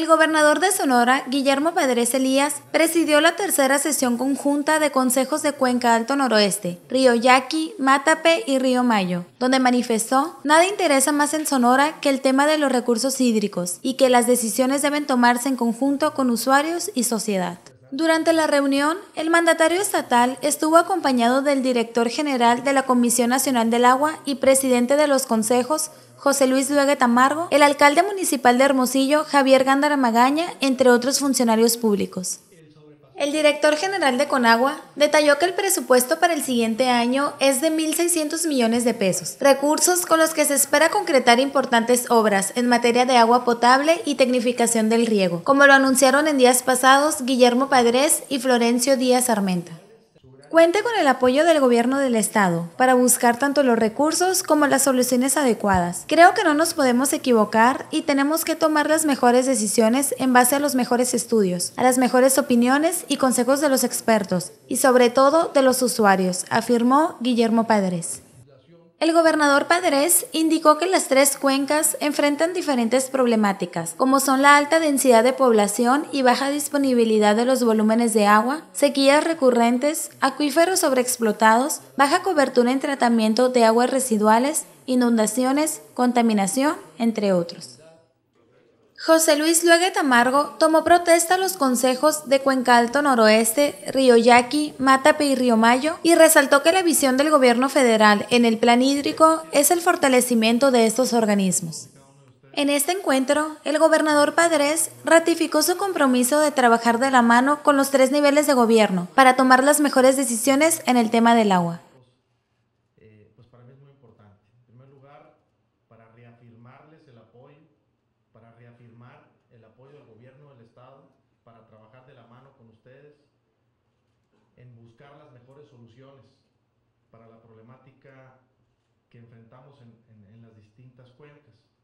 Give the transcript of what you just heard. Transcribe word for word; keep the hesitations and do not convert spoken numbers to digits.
El gobernador de Sonora, Guillermo Padres Elías, presidió la tercera sesión conjunta de consejos de Cuenca Alto Noroeste, Río Yaqui, Matape y Río Mayo, donde manifestó: nada interesa más en Sonora que el tema de los recursos hídricos y que las decisiones deben tomarse en conjunto con usuarios y sociedad. Durante la reunión, el mandatario estatal estuvo acompañado del director general de la Comisión Nacional del Agua y presidente de los consejos, José Luis Luege Tamargo, el alcalde municipal de Hermosillo, Javier Gándara Magaña, entre otros funcionarios públicos. El director general de Conagua detalló que el presupuesto para el siguiente año es de mil seiscientos millones de pesos, recursos con los que se espera concretar importantes obras en materia de agua potable y tecnificación del riego, como lo anunciaron en días pasados Guillermo Padres y Florencio Díaz Armenta. Cuente con el apoyo del gobierno del estado para buscar tanto los recursos como las soluciones adecuadas. Creo que no nos podemos equivocar y tenemos que tomar las mejores decisiones en base a los mejores estudios, a las mejores opiniones y consejos de los expertos y sobre todo de los usuarios, afirmó Guillermo Padres. El gobernador Padres indicó que las tres cuencas enfrentan diferentes problemáticas, como son la alta densidad de población y baja disponibilidad de los volúmenes de agua, sequías recurrentes, acuíferos sobreexplotados, baja cobertura en tratamiento de aguas residuales, inundaciones, contaminación, entre otros. José Luis Luege Tamargo tomó protesta a los consejos de Cuenca Alto Noroeste, Río Yaqui, Matape y Río Mayo y resaltó que la visión del gobierno federal en el plan hídrico es el fortalecimiento de estos organismos. En este encuentro, el gobernador Padres ratificó su compromiso de trabajar de la mano con los tres niveles de gobierno para tomar las mejores decisiones en el tema del agua. Eh, pues para mí es muy importante. En primer lugar, para reafirmarles el apoyo, para reafirmar el apoyo del gobierno del estado, para trabajar de la mano con ustedes en buscar las mejores soluciones para la problemática que enfrentamos en, en, en las distintas cuencas.